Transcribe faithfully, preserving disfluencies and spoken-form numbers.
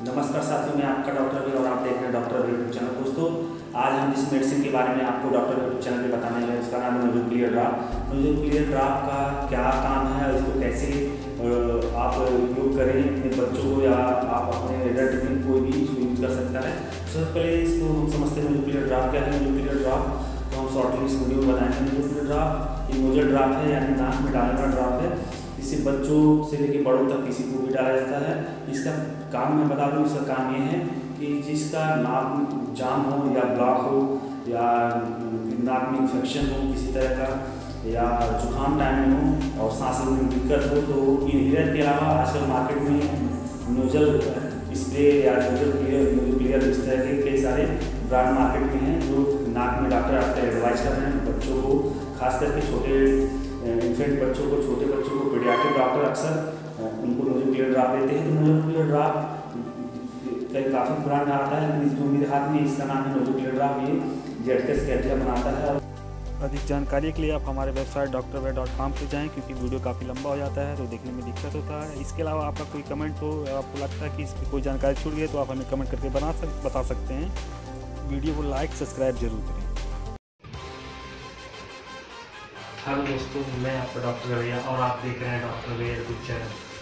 नमस्कार साथियों, मैं आपका डॉक्टर अभी और आप देख रहे हैं डॉक्टर अभी यूट्यूब चैनल। दोस्तों, आज हम जिस मेडिसिन के बारे में आपको डॉक्टर यूट्यूब चैनल पे बताने वाले हैं उसका नाम है nasal clear drop. Nasal clear drop का क्या काम है और इसको कैसे आप उपयोग करें अपने बच्चों को या आप अपने एडल्ट में कोई भी इसको यूज कर सकता है। सबसे पहले इसको हम समझते हैं नोजल क्लियर ड्रॉप क्या है। नोजल क्लियर ड्रॉप तो हम शॉर्टली इस वीडियो में बताएंगे। नोजल क्लियर ड्रॉप ये नोजल ड्रॉप है, यानी नाक में डालने वाला ड्रॉप है। इसे बच्चों से लेकर बड़ों तक किसी को भी डाला जाता है। इसका काम मैं बता दूं, इसका काम ये है कि जिसका नाक जाम हो या ब्लॉक हो या नाक में इन्फेक्शन हो किसी तरह का या जुकाम टाइम में हो और सांस लेने में दिक्कत हो, तो इनहेलर के अलावा आजकल मार्केट में नोजल स्प्रे या नोजल क्लियर नोजल क्लियर इस तरह के कई सारे ब्रांड मार्केट में हैं जो नाक में डॉक्टर आपको एडवाइस कर रहे हैं। बच्चों को खास करके छोटे इन्फेंट बच्चों को छोटे बच्चों को पीडियाट्रिक डॉक्टर अक्सर उनको नोजल क्लियर ड्रॉप देते हैं। तो नोजल क्लियर ड्रॉप कई काफ़ी ब्रांड आता है, लेकिन जो मेरे हाथ में इसका नाम है नोजल क्लियर ड्रॉप। ये जेडकेस कैडिया बनाता है। अधिक जानकारी के लिए आप हमारे website doctor where dot com पर जाएँ, क्योंकि वीडियो काफ़ी लंबा हो जाता है तो देखने में दिक्कत होता है। इसके अलावा आपका कोई कमेंट हो, आपको लगता है कि इस पर कोई जानकारी छूट गई, तो आप हमें कमेंट करके बना सक बता सकते हैं। वीडियो को लाइक सब्सक्राइब जरूर करें। हेलो दोस्तों, मैं आपका डॉक्टर रवैया और आप देख रहे हैं डॉक्टर रवैया यूट्यूब चैनल।